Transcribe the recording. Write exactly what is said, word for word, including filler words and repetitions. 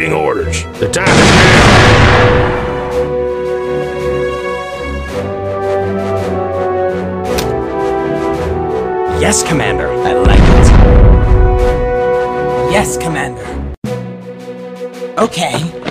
awaiting orders. The time is now. Yes, Commander. I like it. Yes, Commander. Okay.